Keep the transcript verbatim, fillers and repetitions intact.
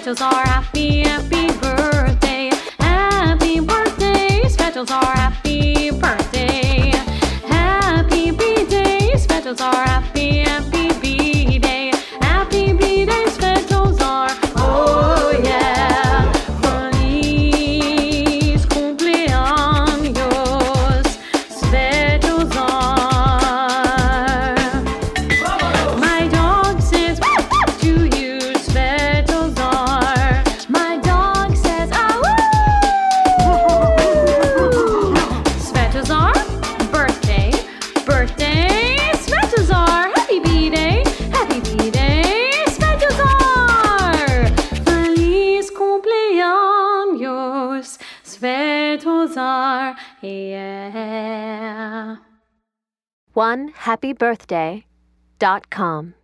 Svetozar, happy, happy birthday. Happy birthday, Svetozar, happy birthday. Happy B-Day, Svetozar, happy, happy B-Day. Happy B-Day, Svetozar, oh yeah. Feliz cumpleaños, Svetozar. My dog says to you, Svetozar. My dog says, ah, woo! Svetozar, birthday, birthday, Svetozar. Happy B-Day, happy B-Day, Svetozar. Feliz cumpleaños, Svetozar, yeah. one happy birthday dot com